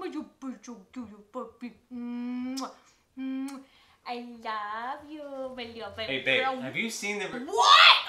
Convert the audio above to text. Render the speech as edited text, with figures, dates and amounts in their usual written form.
Mama, you're so cute, puppy. I love you, my little baby. Hey, babe, have you seen the... What?